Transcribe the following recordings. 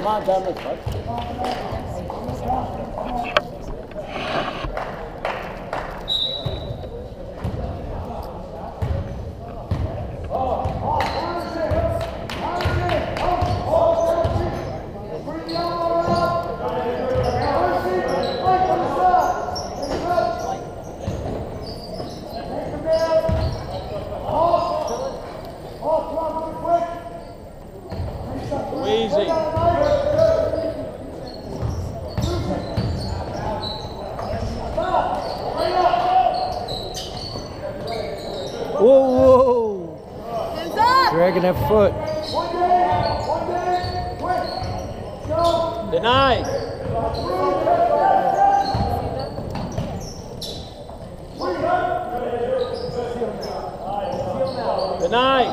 Come on, Dennis. Easy. Whoa! Hands up! Dragging that foot. Deny. Deny.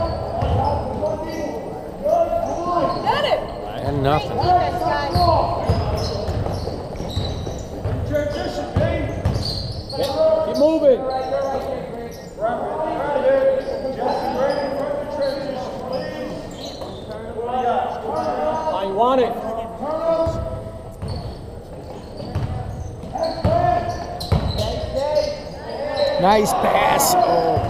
Get it! And nothing. Defense, guys. Keep moving. I want it. Nice pass. Oh.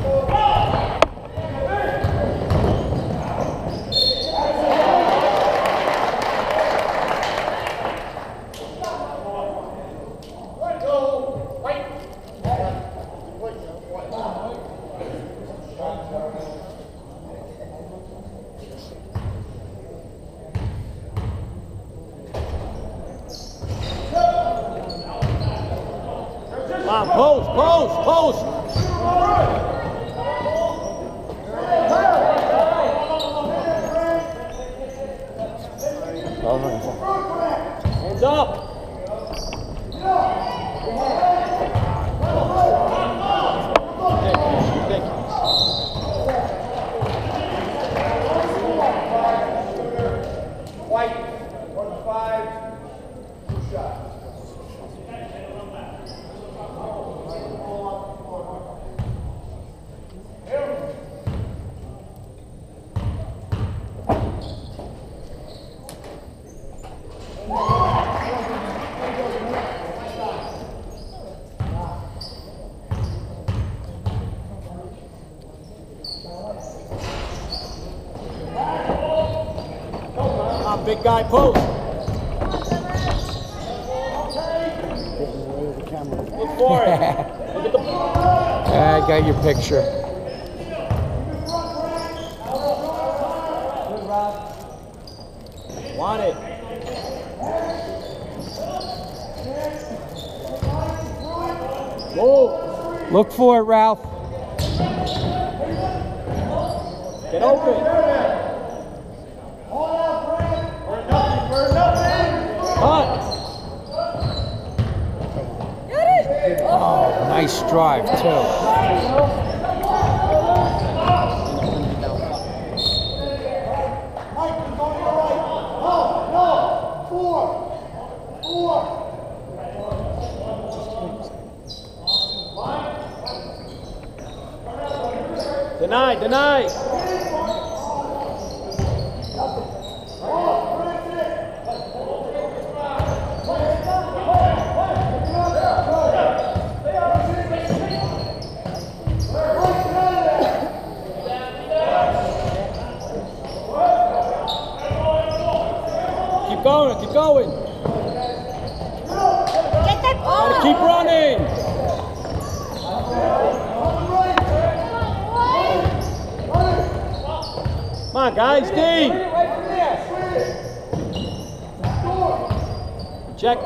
Come on, post, post, post. Hands up. White, 1-5, 2 shots. Come on, big guy, post. Look for it. Look at the I got your picture. want it. Move. Look for it, Ralph. Get open. Cut. Oh, nice drive, too. Deny, deny. Keep going, keep going. Get that ball! Gotta keep running. Come on, guys, D. Check.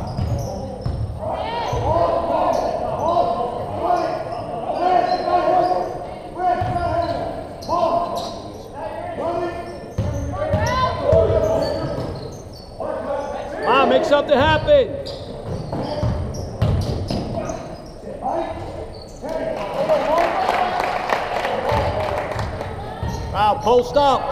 Come on, make something happen. Wow, post up.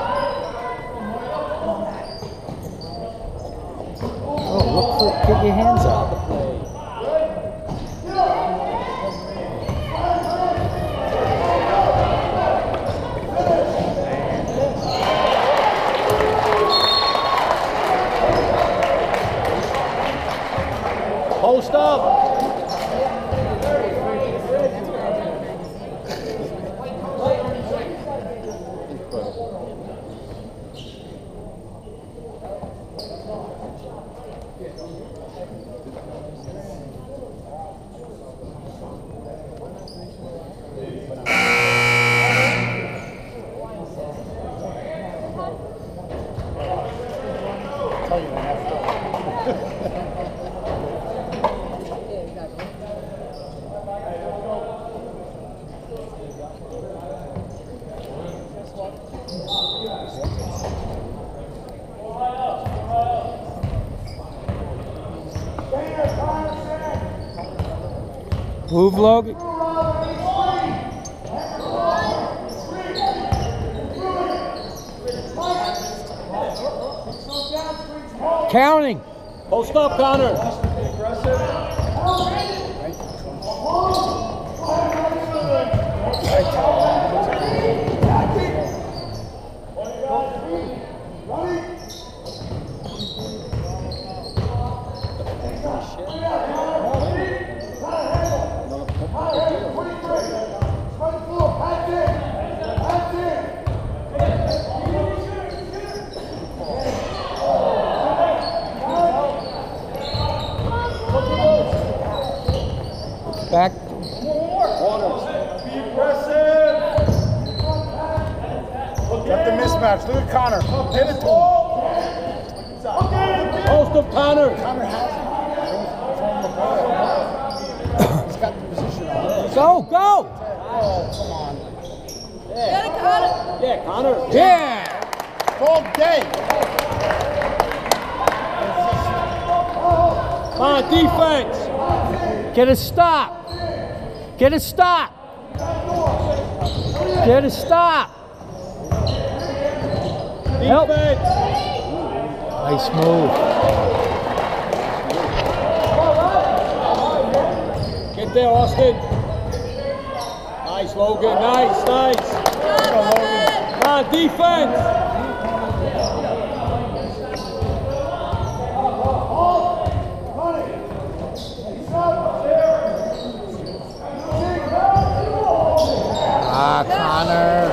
Oh, look for, get your hands up. Move, Logan. Counting. Post up, Connor. Back. Be aggressive. Got the mismatch. Look at Connor. Hit it to him. Post up, Connor. Connor has it. He's got the position on. Go, go. Oh, come on. Get it, Connor. Yeah, Connor. Yeah. All day. Come on, defense. Get a stop. Get a stop. Get a stop. Help. Defense. Nice move. Get there, Austin. Nice, Logan. Nice, nice. Come on, defense. Ah, Connor.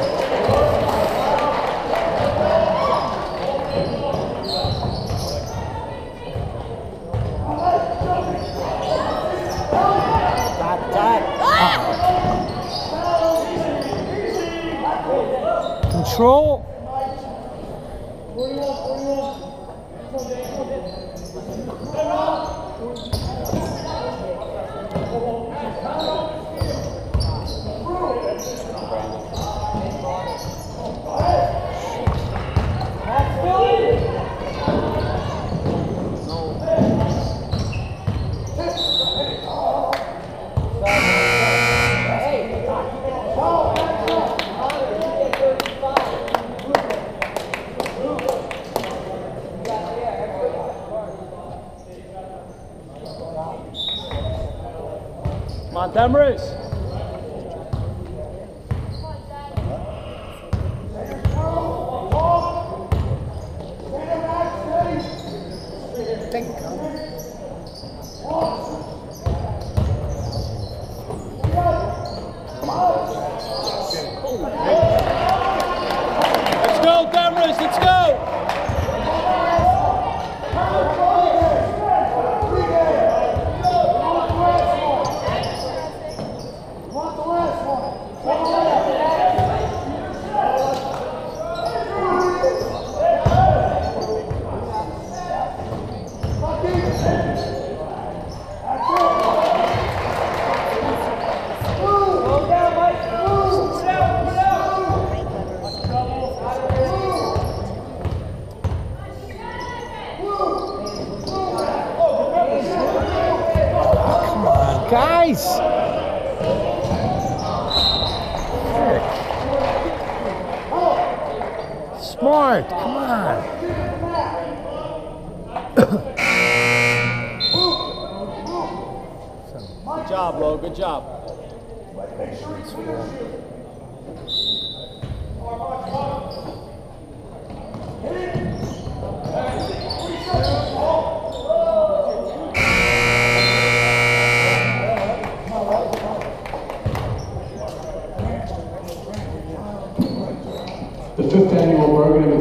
Control. Montgomery's. Let's go, Demers, let's go! Guys! Smart, come on. Good job, Lo, good job.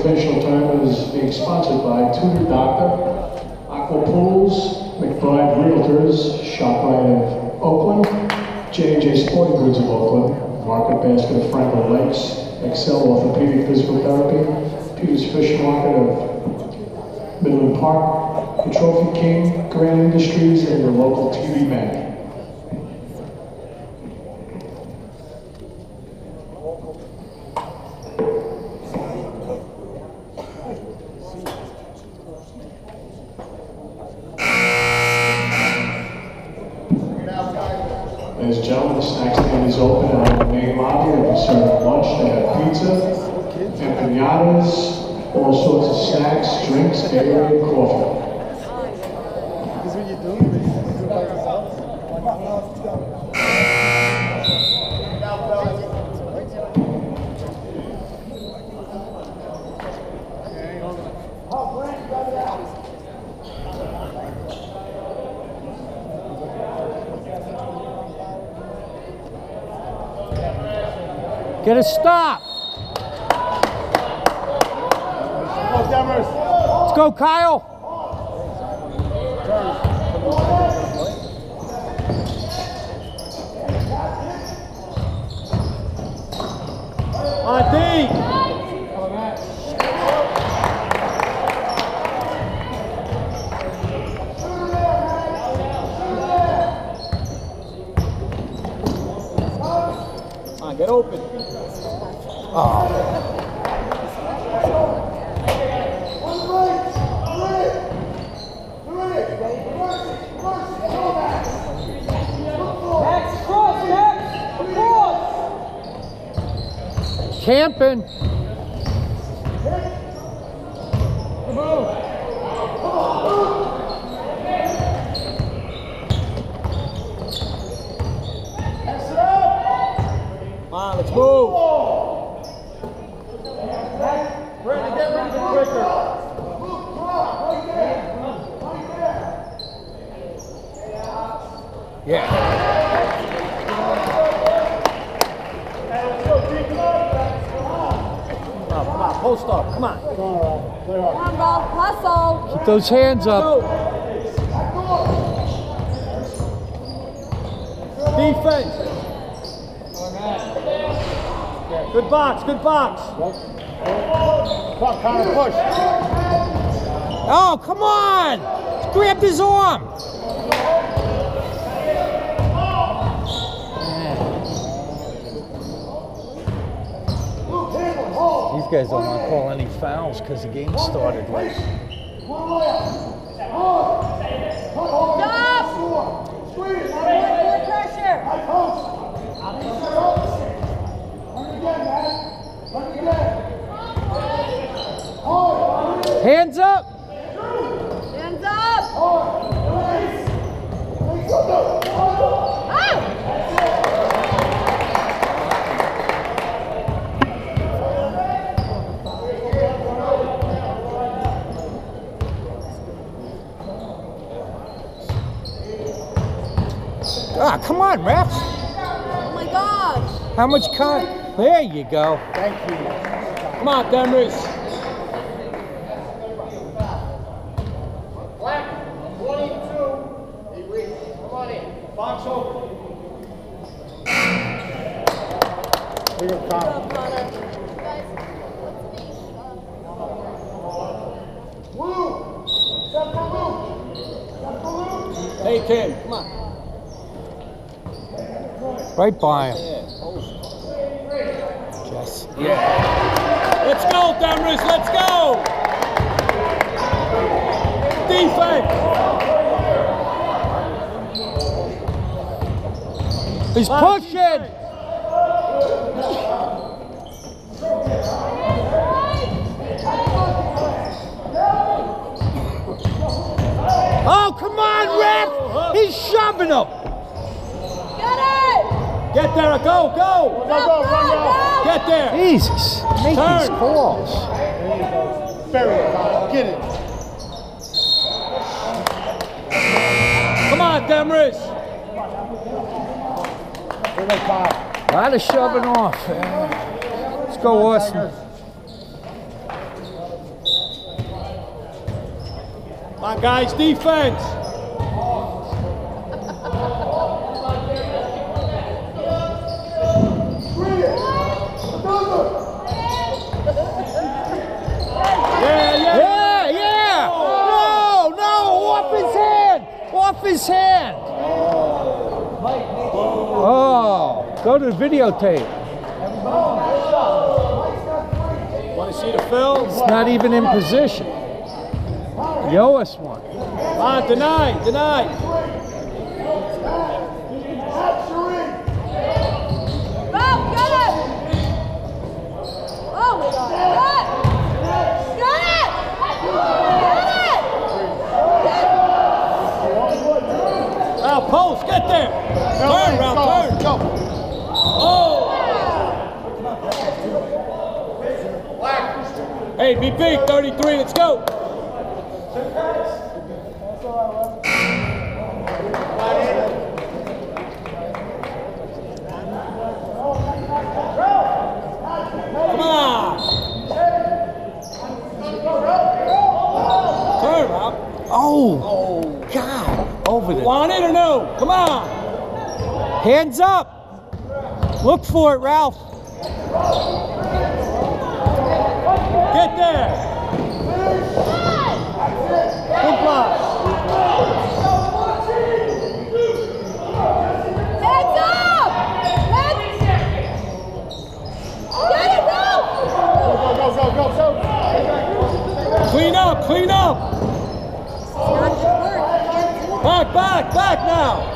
Invitational Tournament is being sponsored by Tutor Doctor, Aqua Pools, McBride Realtors, ShopRite of Oakland, J&J Sporting Goods of Oakland, Market Basket of Franklin Lakes, Excel Orthopedic Physical Therapy, Peter's Fish Market of Midland Park, the Trophy King, Grand Industries, and your local TV bank. Ladies and gentlemen, the snack stand is open out in the main lobby. They'll be serving lunch. They have pizza, empanadas, all sorts of snacks, drinks, Gatorade, and coffee. This is what you do? You do it by yourself? Get a stop. Go, Demers. Let's go, Kyle. On D. Come on, get open. Camping. Come on, let's move. Brandon, get rid of it quicker. Yeah. Come on, post up, come on. Come on, ball. Hustle. Keep those hands up. Go. Defense. Good box, good box. Come on, Connor, push. Oh, come on. Grab his arm. These guys don't want to call any fouls because the game started late. Stop. Under pressure. Hands up. Hands up. Ah! Ah, come on, refs. Oh my gosh. How much cut? There you go. Thank you. Come on, Demers. Black, 22. He reached. Come on in. Box open. Bring up Connor. Blue. Step for blue. Step for blue. Take him, come on. Right by him. Yeah, post. Yes. Let's go, Demers, let's go! Defense! He's pushing. Oh, come on, ref! He's shoving him. Get it. Get there, go, go! Get there! Jesus, make Turn. these calls. There you go. Bury it, Connor. Get it. Come on, Demers! Bring up Connor. A lot of shoving off. Let's go, Austin. Come on, guys, defense. Yeah! No! Off his hand! Off his hand! Oh, go to the videotape. Want to see the film? It's not even in position. You owe us one. Come on, deny. Go, get it! Oh my God! Get it! Ralph, post, get there. Turn, Ralph, turn. Oh! Hey, BP, 33, let's go. Come on. Turn, Ralph. Oh, God. Over there. Want it or no? Come on. Hands up. Look for it, Ralph. Get there. Good block. Hands up! Get it, Ralph! Clean up. It's not gonna work. You can't do it. Back now.